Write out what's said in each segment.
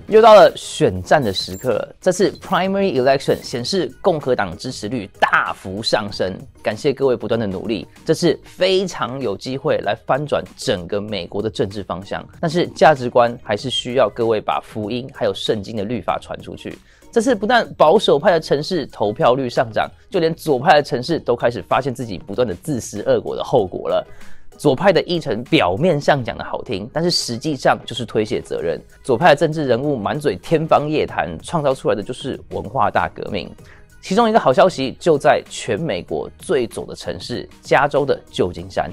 又到了选战的时刻了。这次 primary election 显示共和党支持率大幅上升，感谢各位不断的努力，这次非常有机会来翻转整个美国的政治方向。但是价值观还是需要各位把福音还有圣经的律法传出去。这次不但保守派的城市投票率上涨，就连左派的城市都开始发现自己不断的自食恶果的后果了。左派的议程表面上讲的好听，但是实际上就是推卸责任。左派的政治人物满嘴天方夜谭，创造出来的就是文化大革命。其中一个好消息就在全美国最左的城市加州的旧金山。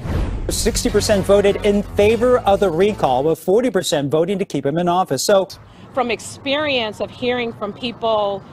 60% voted in favor of the recall, with 40% voting to keep him in office. So, from experience of hearing from people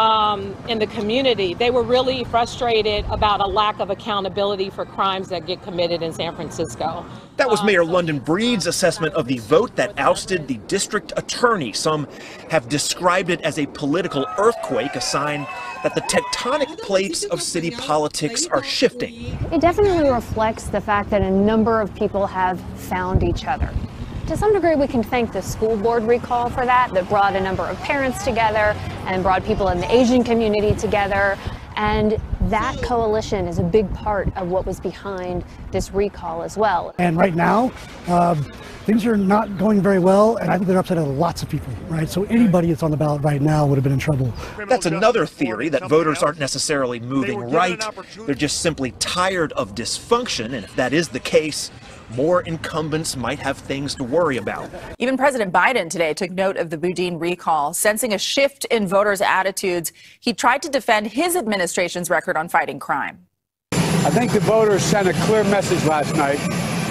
in the community, they were really frustrated about a lack of accountability for crimes that get committed in San Francisco. That was Mayor London Breed's assessment of the vote that ousted the district attorney. Some have described it as a political earthquake, a sign that the tectonic plates of city politics are shifting. It definitely reflects the fact that a number of people have found each other. To some degree, we can thank the school board recall for that brought a number of parents together and brought people in the Asian community together. And that coalition is a big part of what was behind this recall as well. And right now, things are not going very well, and I think they're upsetting lots of people, right? So anybody that's on the ballot right now would have been in trouble. That's another theory, that voters aren't necessarily moving right. They're just simply tired of dysfunction, and if that is the case, more incumbents might have things to worry about. Even President Biden today took note of the Boudin recall, sensing a shift in voters' attitudes. He tried to defend his administration's record on fighting crime. I think the voters sent a clear message last night.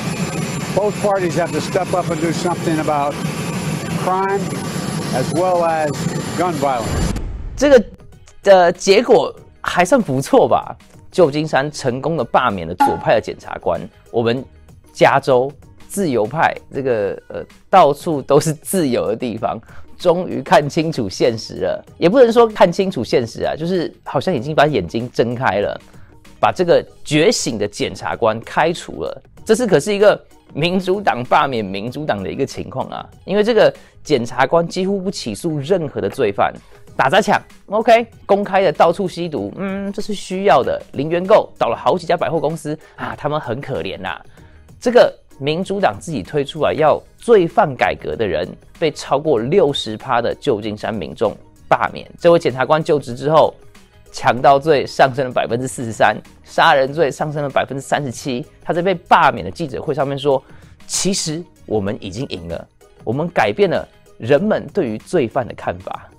Both parties have to step up and do something about crime as well as gun violence. 这个的结果还算不错吧？旧金山成功的罢免了左派的检察官，我们加州自由派这个到处都是自由的地方，终于看清楚现实了。也不能说看清楚现实啊，就是好像已经把眼睛睁开了，把这个觉醒的检察官开除了。这次可是一个民主党罢免民主党的一个情况啊，因为这个检察官几乎不起诉任何的罪犯。打砸抢 ，OK， 公开的到处吸毒，这是需要的。零元购倒了好几家百货公司啊，他们很可怜呐。这个民主党自己推出来要罪犯改革的人，被超过60%的旧金山民众罢免。这位检察官就职之后，强盗罪上升了43%，杀人罪上升了37%。他在被罢免的记者会上面说：“其实我们已经赢了，我们改变了人们对于罪犯的看法。”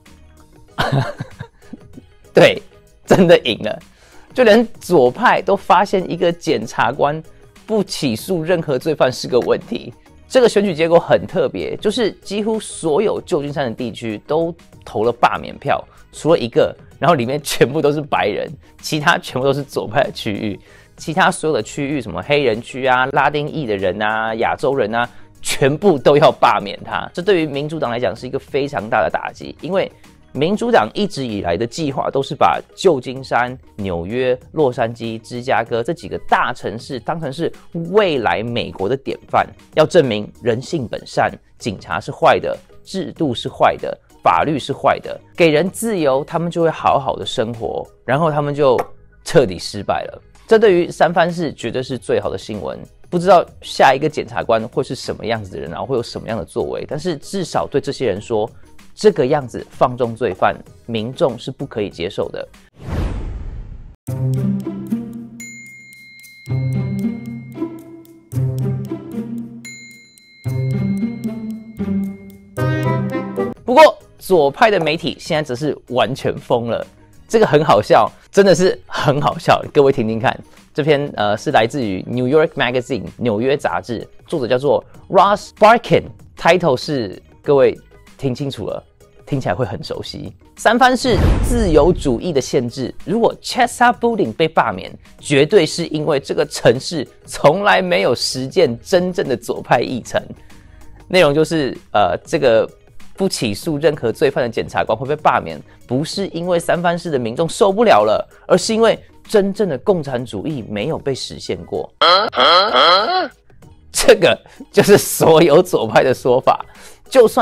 对，真的赢了。就连左派都发现一个检察官不起诉任何罪犯是个问题。这个选举结果很特别，就是几乎所有旧金山的地区都投了罢免票，除了一个，然后里面全部都是白人，其他全部都是左派的区域。其他所有的区域，什么黑人区啊、拉丁裔的人啊、亚洲人啊，全部都要罢免他。这对于民主党来讲是一个非常大的打击，因为民主党一直以来的计划都是把旧金山、纽约、洛杉矶、芝加哥这几个大城市当成是未来美国的典范，要证明人性本善，警察是坏的，制度是坏的，法律是坏的，给人自由，他们就会好好的生活，然后他们就彻底失败了。这对于三藩市绝对是最好的新闻。不知道下一个检察官会是什么样子的人，然后会有什么样的作为，但是至少对这些人说，这个样子放纵罪犯，民众是不可以接受的。不过左派的媒体现在则是完全疯了，这个很好笑，真的是很好笑，各位听听看。这篇是来自于 New York Magazine 纽约杂志，作者叫做 Ross Barkan，title 是各位听清楚了。听起来会很熟悉。三藩市自由主义的限制，如果 Chesa Boudin 被罢免，绝对是因为这个城市从来没有实践真正的左派议程。内容就是这个不起诉任何罪犯的检察官会被罢免，不是因为三藩市的民众受不了了，而是因为真正的共产主义没有被实现过。这个就是所有左派的说法，就算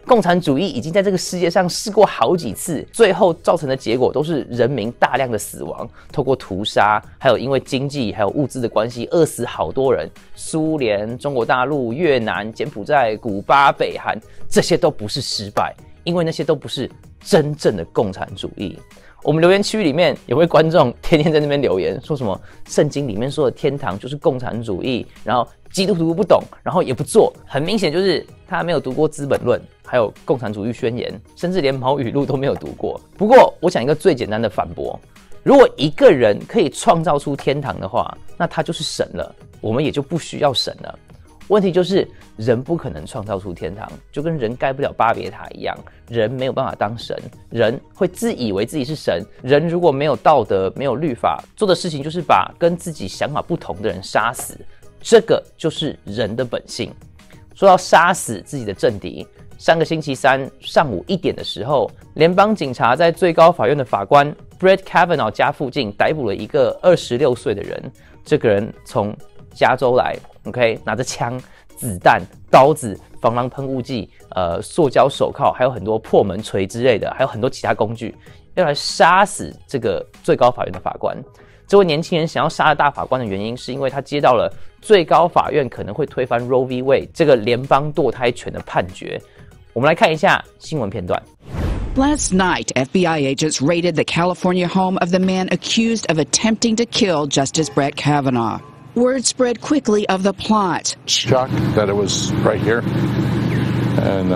共产主义已经在这个世界上试过好几次，最后造成的结果都是人民大量的死亡，透过屠杀，还有因为经济还有物资的关系饿死好多人。苏联、中国大陆、越南、柬埔寨、古巴、北韩，这些都不是失败，因为那些都不是真正的共产主义。我们留言区里面有位观众天天在那边留言，说什么圣经里面说的天堂就是共产主义，然后基督徒不懂，然后也不做，很明显就是他没有读过《资本论》，还有《共产主义宣言》，甚至连毛语录都没有读过。不过，我讲一个最简单的反驳：如果一个人可以创造出天堂的话，那他就是神了，我们也就不需要神了。问题就是人不可能创造出天堂，就跟人盖不了巴别塔一样，人没有办法当神，人会自以为自己是神。人如果没有道德，没有律法，做的事情就是把跟自己想法不同的人杀死，这个就是人的本性。说到杀死自己的政敌，上个星期三上午1点的时候，联邦警察在最高法院的法官 Brett Kavanaugh 家附近逮捕了一个26岁的人。这个人从加州来 ，OK， 拿着枪、子弹、刀子、防狼喷雾剂、塑胶手铐，还有很多破门锤之类的，还有很多其他工具，要来杀死这个最高法院的法官。这位年轻人想要杀了大法官的原因，是因为他接到了最高法院可能会推翻 Roe v. Wade 这个联邦堕胎权的判决。我们来看一下新闻片段。 Last night, FBI agents raided the California home of the man accused of attempting to kill Justice Brett Kavanaugh. Word spread quickly of the plot. Shocked that it was right here, and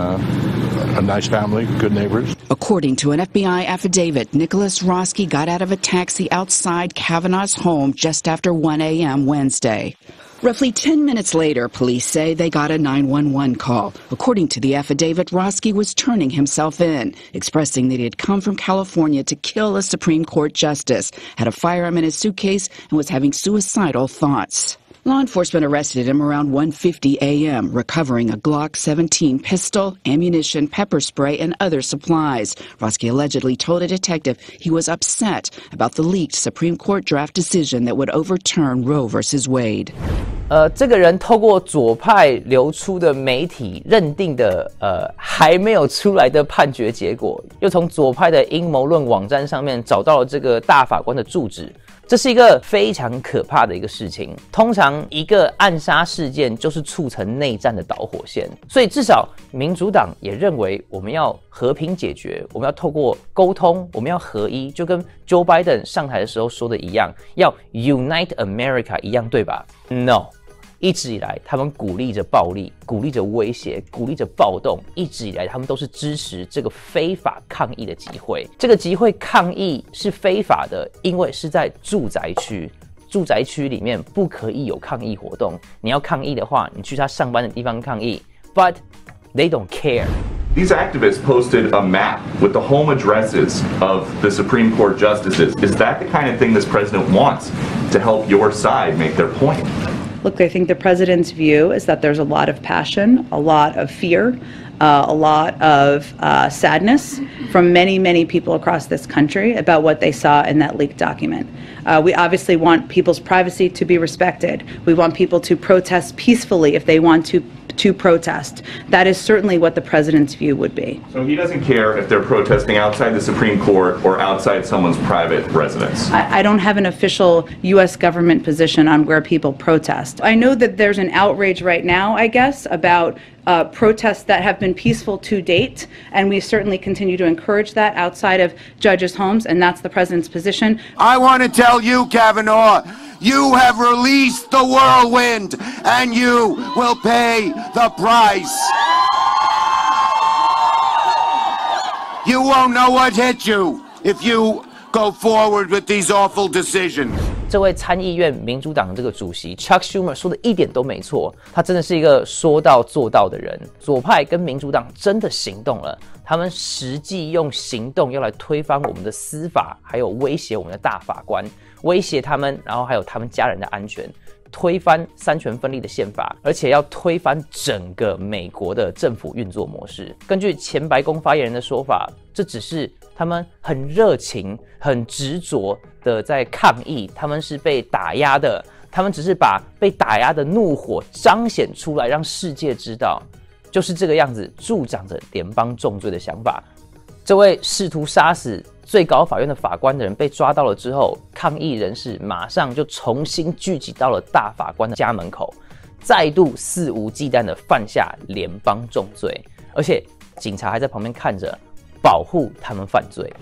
a nice family, good neighbors. According to an FBI affidavit, Nicholas Roski got out of a taxi outside Kavanaugh's home just after 1 a.m. Wednesday. Roughly 10 minutes later, police say they got a 911 call. According to the affidavit, Roski was turning himself in, expressing that he had come from California to kill a Supreme Court justice, had a firearm in his suitcase, and was having suicidal thoughts. Law enforcement arrested him around 1:50 a.m., recovering a Glock 17 pistol, ammunition, pepper spray, and other supplies. Roski allegedly told a detective he was upset about the leaked Supreme Court draft decision that would overturn Roe v. Wade. 这个人透过左派流出的媒体认定的还没有出来的判决结果，又从左派的阴谋论网站上面找到了这个大法官的住址。这是一个非常可怕的一个事情。通常一个暗杀事件就是促成内战的导火线，所以至少民主党也认为我们要和平解决，我们要透过沟通，我们要合一，就跟 Joe Biden 上台的时候说的一样，要 Unite America 一样，对吧 ？No。一直以来，他们鼓励着暴力，鼓励着威胁，鼓励着暴动。一直以来，他们都是支持这个非法抗议的集会。这个集会抗议是非法的，因为是在住宅区。住宅区里面不可以有抗议活动。你要抗议的话，你去他上班的地方抗议。But they don't care. These activists posted a map with the home addresses of the Supreme Court justices. Is that the kind of thing this president wants to help your side make their point? Look, I think the president's view is that there's a lot of passion, a lot of fear, a lot of sadness from many, many people across this country about what they saw in that leaked document. We obviously want people's privacy to be respected. We want people to protest peacefully if they want to protest. That is certainly what the president's view would be. So he doesn't care if they're protesting outside the Supreme Court or outside someone's private residence? I don't have an official U.S. government position on where people protest. I know that there's an outrage right now, I guess, about protests that have been peaceful to date, and we certainly continue to encourage that outside of judges' homes, and that's the president's position. I want to tell you, Kavanaugh, you have released the whirlwind, and you will pay the price. You won't know what hit you if you go forward with these awful decisions. 这位参议院民主党这个主席 Chuck Schumer 说的一点都没错，他真的是一个说到做到的人。左派跟民主党真的行动了，他们实际用行动要来推翻我们的司法，还有威胁我们的大法官，威胁他们，然后还有他们家人的安全，推翻三权分立的宪法，而且要推翻整个美国的政府运作模式。根据前白宫发言人的说法，这只是他们很热情、很执着的在抗议，他们是被打压的，他们只是把被打压的怒火彰显出来，让世界知道就是这个样子助长着联邦重罪的想法。这位试图杀死最高法院的法官的人被抓到了之后，抗议人士马上就重新聚集到了大法官的家门口，再度肆无忌惮地犯下联邦重罪，而且警察还在旁边看着，保护他们犯罪。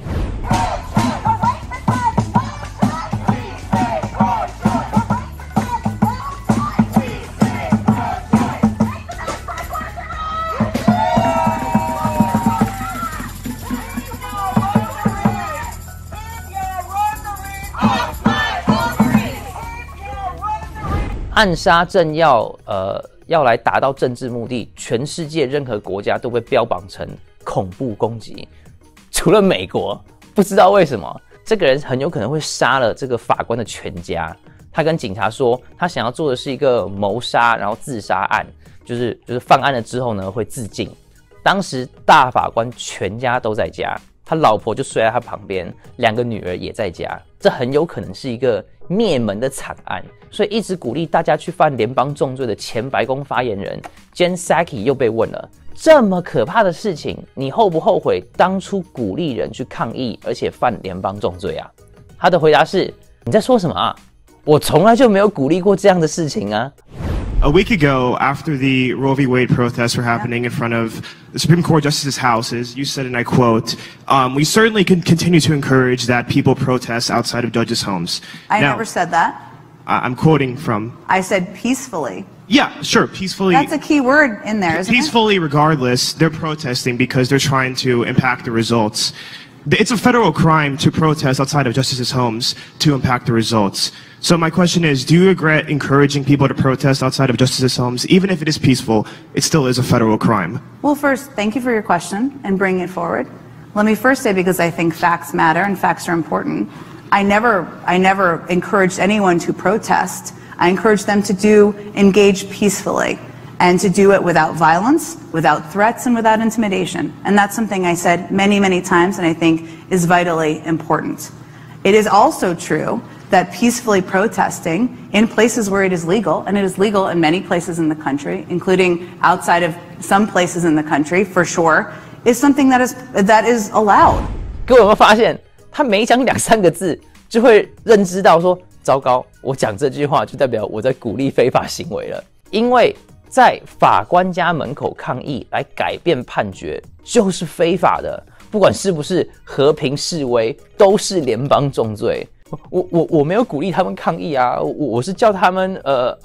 暗杀政要来达到政治目的，全世界任何国家都被标榜成恐怖攻击，除了美国。不知道为什么，这个人很有可能会杀了这个法官的全家。他跟警察说，他想要做的是一个谋杀，然后自杀案，就是犯案了之后呢会自尽。当时大法官全家都在家，他老婆就睡在他旁边，2个女儿也在家，这很有可能是一个灭门的惨案。所以一直鼓励大家去犯联邦重罪的前白宫发言人 Jen Psaki 又被问了，这么可怕的事情，你后不后悔当初鼓励人去抗议，而且犯联邦重罪啊？他的回答是：你在说什么啊？我从来就没有鼓励过这样的事情啊。 A week ago, after the Roe v. Wade protests were happening in front of the Supreme Court justices' houses, you said, and I quote, we certainly can continue to encourage that people protest outside of judges' homes. I never said that. I'm quoting from... I said peacefully. Yeah, sure, peacefully. That's a key word in there, isn't it? Peacefully, regardless, they're protesting because they're trying to impact the results. It's a federal crime to protest outside of justices' homes to impact the results. So my question is, do you regret encouraging people to protest outside of justices' homes? Even if it is peaceful, it still is a federal crime. Well, first, thank you for your question and bringing it forward. Let me first say, because I think facts matter and facts are important, I never encouraged anyone to protest. I encouraged them to engage peacefully and to do it without violence, without threats, and without intimidation. And that's something I said many, many times and I think is vitally important. It is also true that peacefully protesting in places where it is legal, and it is legal in many places in the country, including outside of some places in the country, for sure, is something that is allowed. 各位有没有发现，他每讲2、3个字，就会认知到说，糟糕，我讲这句话就代表我在鼓励非法行为了。因为在法官家门口抗议来改变判决，就是非法的，不管是不是和平示威，都是联邦重罪。我没有鼓励他们抗议啊，我是叫他们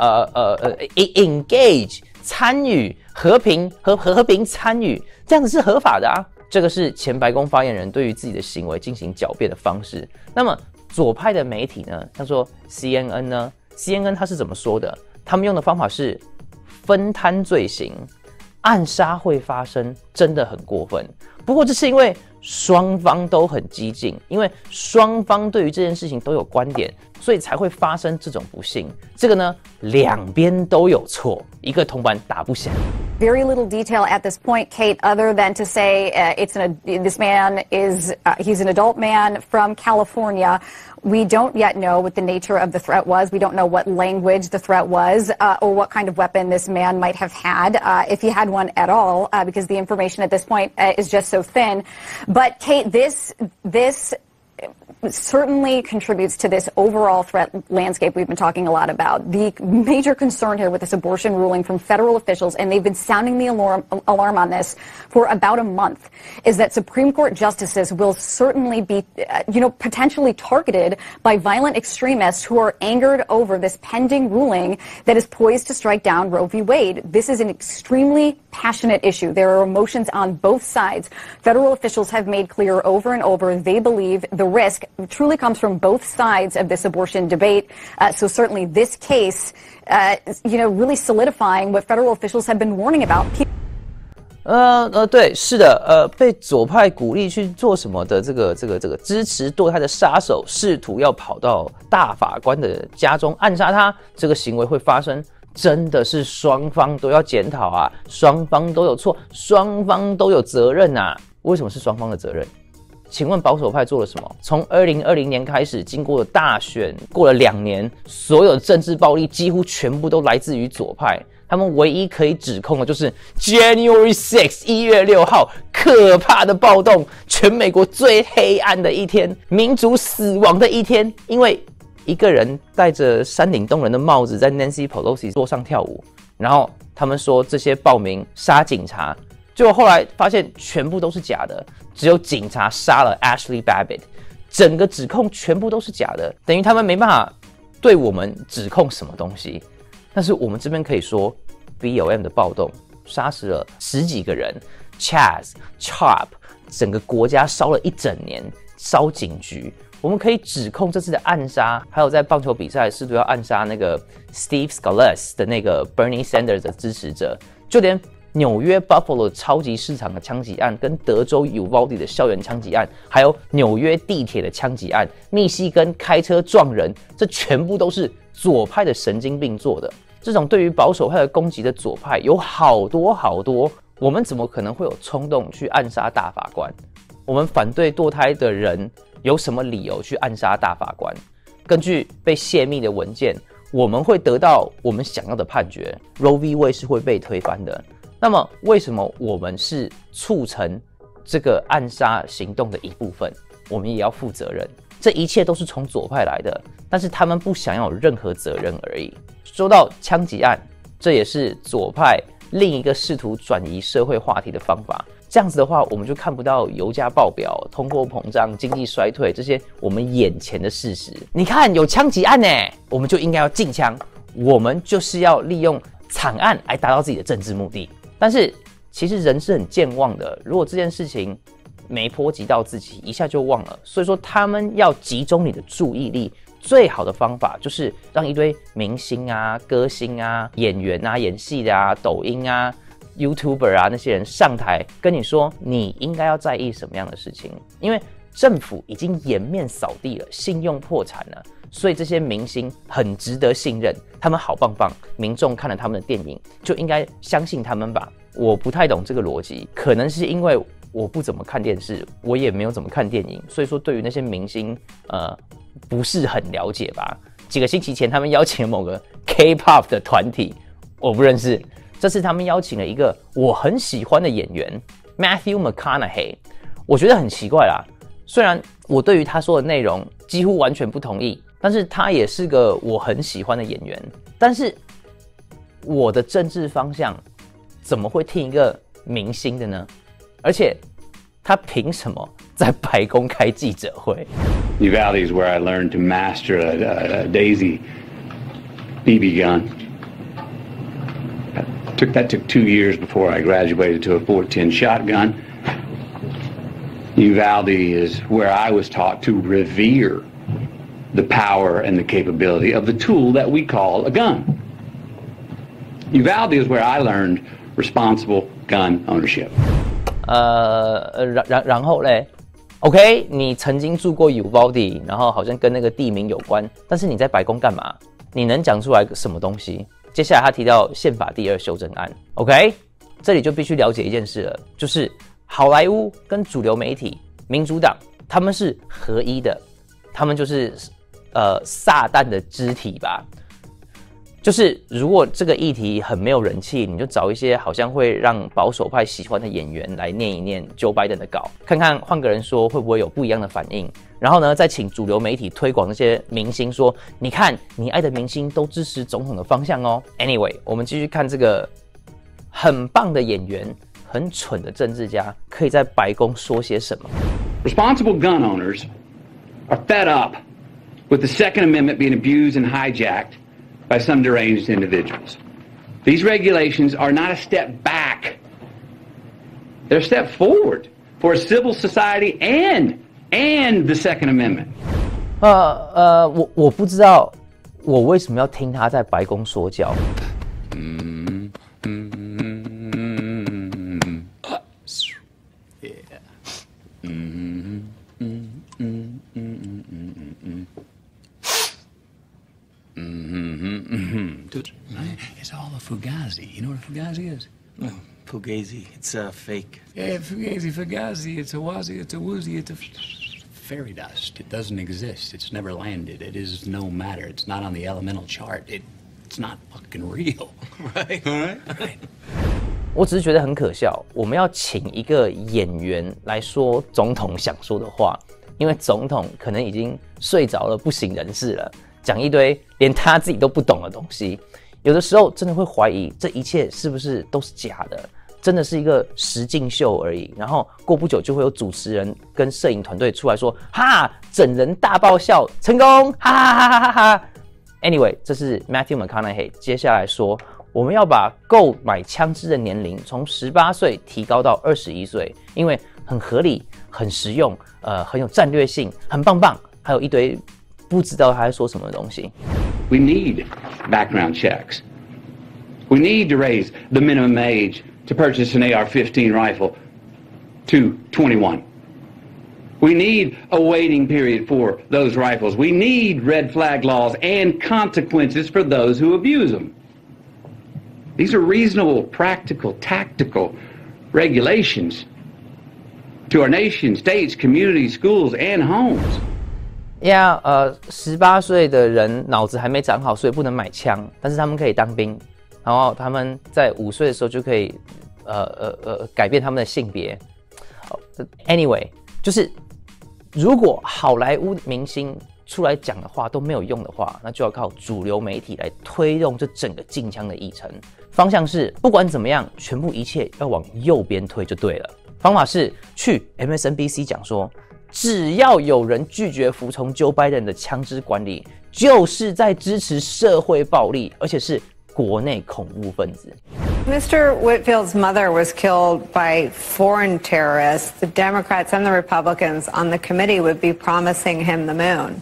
engage 参与和平参与，这样子是合法的啊。这个是前白宫发言人对于自己的行为进行狡辩的方式。那么左派的媒体呢，像说 CNN 呢 ，CNN 他是怎么说的？他们用的方法是分摊罪行，暗杀会发生，真的很过分。不过这是因为双方都很激进，因为双方对于这件事情都有观点，所以才会发生这种不幸。这个呢，两边都有错，一个铜板打不响。 Very little detail at this point, Kate, other than to say this man is he's an adult man from California. We don't yet know what the nature of the threat was. We don't know what language the threat was or what kind of weapon this man might have had, if he had one at all, because the information at this point is just so thin. But Kate, this certainly contributes to this overall threat landscape we've been talking a lot about. The major concern here with this abortion ruling from federal officials, and they've been sounding the alarm on this for about a month, is that Supreme Court justices will certainly be, potentially targeted by violent extremists who are angered over this pending ruling that is poised to strike down Roe v. Wade. This is an extremely passionate issue. There are emotions on both sides. Federal officials have made clear over and over they believe the risk truly comes from both sides of this abortion debate. So certainly this case, really solidifying what federal officials have been warning about. 对，是的，被左派鼓励去做什么的这个支持堕胎的杀手，试图要跑到大法官的家中暗杀他，这个行为会发生，真的是双方都要检讨啊，双方都有错，双方都有责任啊。为什么是双方的责任？请问保守派做了什么？从2020年开始，经过了大选，过了2年，所有的政治暴力几乎全部都来自于左派。 他们唯一可以指控的就是 January 6 1月6号可怕的暴动，全美国最黑暗的一天，民主死亡的一天，因为一个人戴着山顶洞人的帽子在 Nancy Pelosi 桌上跳舞，然后他们说这些暴民杀警察，结果后来发现全部都是假的，只有警察杀了 Ashley Babbitt， 整个指控全部都是假的，等于他们没办法对我们指控什么东西。但是我们这边可以说 BLM 的暴动杀死了10几个人 ，Chop 整个国家烧了1整年，烧警局。我们可以指控这次的暗杀，还有在棒球比赛试图要暗杀那个 Steve Scalise 的那个 Bernie Sanders 的支持者，就连纽约 Buffalo 超级市场的枪击案，跟德州 Uvalde 的校园枪击案，还有纽约地铁的枪击案，密西根开车撞人，这全部都是左派的神经病做的。这种对于保守派的攻击的左派有好多好多，我们怎么可能会有冲动去暗杀大法官？我们反对堕胎的人有什么理由去暗杀大法官？根据被泄密的文件，我们会得到我们想要的判决 ，Roe v. Wade 是会被推翻的。那么，为什么我们是促成这个暗杀行动的一部分？我们也要负责任。这一切都是从左派来的，但是他们不想要有任何责任而已。说到枪击案，这也是左派另一个试图转移社会话题的方法。这样子的话，我们就看不到油价爆表、通货膨胀、经济衰退这些我们眼前的事实。你看有枪击案呢，我们就应该要禁枪，我们就是要利用惨案来达到自己的政治目的。但是其实人是很健忘的，如果这件事情没波及到自己，一下就忘了。所以说他们要集中你的注意力，最好的方法就是让一堆明星啊、歌星啊、演员啊、演戏的啊、抖音啊、YouTuber 啊那些人上台跟你说你应该要在意什么样的事情，因为政府已经颜面扫地了，信用破产了，所以这些明星很值得信任，他们好棒棒，民众看了他们的电影就应该相信他们吧。我不太懂这个逻辑，可能是因为我不怎么看电视，我也没有怎么看电影，所以说对于那些明星不是很了解吧。几个星期前他们邀请了某个 K-pop 的团体，我不认识。这次他们邀请了一个我很喜欢的演员 Matthew McConaughey， 我觉得很奇怪啦。虽然我对于他说的内容几乎完全不同意，但是他也是个我很喜欢的演员。但是我的政治方向怎么会听一个明星的呢？而且他凭什么在白宫开记者会？ Uvalde is where I learned to master a Daisy BB gun. That took 2 years before I graduated to a .410 shotgun. Uvalde is where I was taught to revere the power and the capability of the tool that we call a gun. Uvalde is where I learned responsible gun ownership. 然后嘞 ，OK， 你曾经住过 Uvalde， 然后好像跟那个地名有关，但是你在白宫干嘛？你能讲出来什么东西？接下来他提到宪法第2修正案 ，OK， 这里就必须了解一件事了，就是好莱坞跟主流媒体、民主党他们是合一的，他们就是撒旦的肢体吧。就是如果这个议题很没有人气，你就找一些好像会让保守派喜欢的演员来念一念 Joe Biden 的稿，看看换个人说会不会有不一样的反应。然后呢，再请主流媒体推广那些明星说，你看你爱的明星都支持总统的方向哦。Anyway， 我们继续看这个很棒的演员，很蠢的政治家可以在白宫说些什么。 Responsible gun owners are fed up with the Second Amendment being abused and hijacked by some deranged individuals. These regulations are not a step back. They're a step forward for a civil society and the Second Amendment. 我不知道我为什么要听他在白宫说教。 It's all a fugazi. You know what a fugazi is? No, fugazi. It's a fake. Yeah, fugazi. It's a wazi. It's a woozy. It's a fairy dust. It doesn't exist. It's never landed. It is no matter. It's not on the elemental chart. It it's not fucking real, right? Right. 我只是觉得很可笑，我们要请一个演员来说总统想说的话，因为总统可能已经睡着了，不省人事了，讲一堆连他自己都不懂的东西。有的时候真的会怀疑这一切是不是都是假的，真的是一个实境秀而已。然后过不久就会有主持人跟摄影团队出来说：“哈，整人大爆笑，成功！哈哈哈哈哈哈。” Anyway， 这是 Matthew McConaughey 接下来说，我们要把购买枪支的年龄从18岁提高到21岁，因为很合理、很实用，很有战略性，很棒棒，还有一堆不知道他在说什么的东西。 We need background checks. We need to raise the minimum age to purchase an AR-15 rifle to 21. We need a waiting period for those rifles. We need red flag laws and consequences for those who abuse them. These are reasonable, practical, tactical regulations to our nation, states, communities, schools, and homes. Yeah, 18岁的人脑子还没长好，所以不能买枪，但是他们可以当兵，然后他们在5岁的时候就可以改变他们的性别。Anyway， 就是如果好莱坞明星出来讲的话都没有用的话，那就要靠主流媒体来推动这整个禁枪的议程。方向是不管怎么样，全部一切要往右边推就对了。方法是去 MSNBC 讲说，只要有人拒绝服从 Joe Biden 的枪支管理，就是在支持社会暴力，而且是国内恐怖分子。 Mr. Whitfield's mother was killed by foreign terrorists. The Democrats and the Republicans on the committee would be promising him the moon.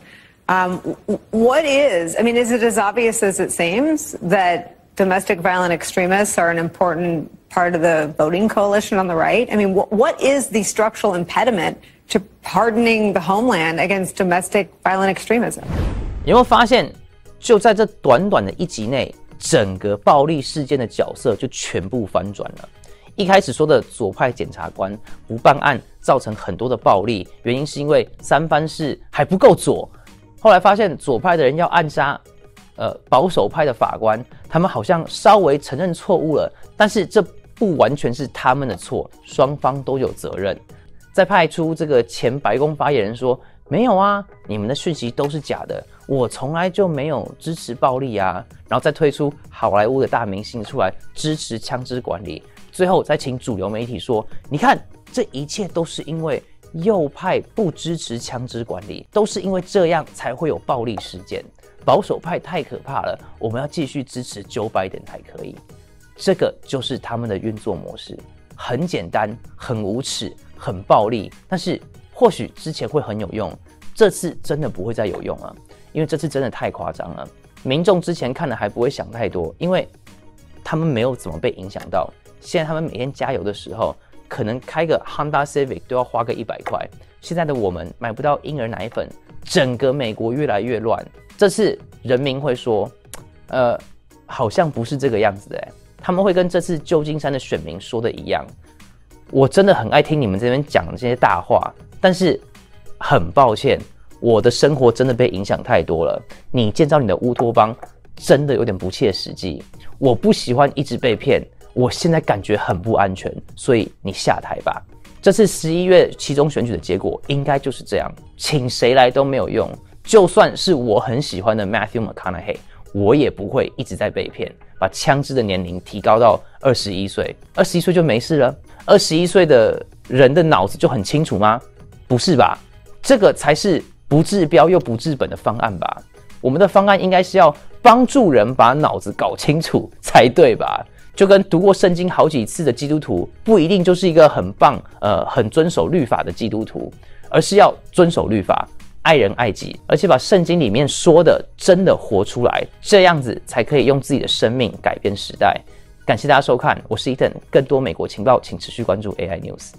Is it as obvious as it seems that domestic violent extremists are an important part of the voting coalition on the right? I mean, what is the structural impediment to hardening the homeland against domestic violent extremism? 有没有发现，就在这短短的一集内，整个暴力事件的角色就全部翻转了。一开始说的左派检察官不办案，造成很多的暴力，原因是因为三藩市还不够左。后来发现左派的人要暗杀保守派的法官，他们好像稍微承认错误了，但是这不完全是他们的错，双方都有责任。再派出这个前白宫发言人说，没有啊，你们的讯息都是假的，我从来就没有支持暴力啊。然后再推出好莱坞的大明星出来支持枪支管理，最后再请主流媒体说，你看这一切都是因为右派不支持枪支管理，都是因为这样才会有暴力事件。保守派太可怕了，我们要继续支持 Joe Biden 才可以。这个就是他们的运作模式，很简单，很无耻，很暴力，但是或许之前会很有用，这次真的不会再有用了，因为这次真的太夸张了。民众之前看了还不会想太多，因为他们没有怎么被影响到。现在他们每天加油的时候，可能开个 Honda Civic 都要花个100块。现在的我们买不到婴儿奶粉，整个美国越来越乱。这次人民会说，好像不是这个样子的，他们会跟这次旧金山的选民说的一样。我真的很爱听你们这边讲这些大话，但是很抱歉，我的生活真的被影响太多了。你建造你的乌托邦真的有点不切实际，我不喜欢一直被骗，我现在感觉很不安全，所以你下台吧。这次11月期中选举的结果应该就是这样，请谁来都没有用，就算是我很喜欢的 Matthew McConaughey， 我也不会一直在被骗，把枪支的年龄提高到21岁，21岁就没事了？21岁的人的脑子就很清楚吗？不是吧？这个才是不治标又不治本的方案吧？我们的方案应该是要帮助人把脑子搞清楚才对吧？就跟读过圣经好几次的基督徒不一定就是一个很棒很遵守律法的基督徒，而是要遵守律法，爱人爱己，而且把圣经里面说的真的活出来，这样子才可以用自己的生命改变时代。感谢大家收看，我是 Ethan， 更多美国情报请持续关注 AI News。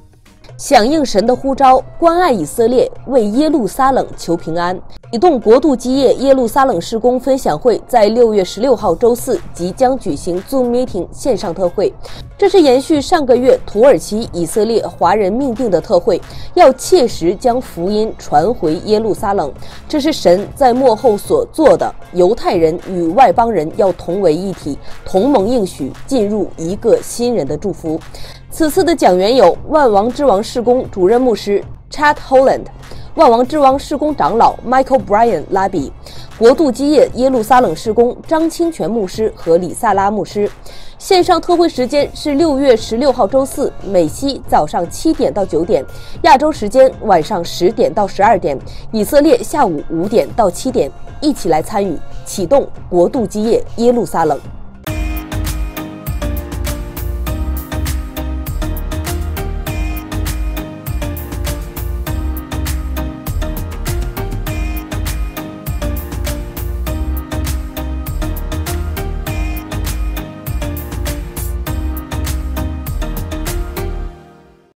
响应神的呼召，关爱以色列，为耶路撒冷求平安。启动国度基业耶路撒冷事工分享会在6月16号周四即将举行 Zoom Meeting 线上特会，这是延续上个月土耳其以色列华人命定的特会，要切实将福音传回耶路撒冷。这是神在末后所做的，犹太人与外邦人要同为一体，同盟应许进入一个新人的祝福。此次的讲员有万王之王事工主任牧师 Chad Holland、 万王之王事工长老 Michael Bryan 拉比、国度基业耶路撒冷事工张清泉牧师和李萨拉牧师。线上特会时间是6月16号周四，美西早上7点到9点，亚洲时间晚上10点到12点，以色列下午5点到7点。一起来参与，启动国度基业耶路撒冷。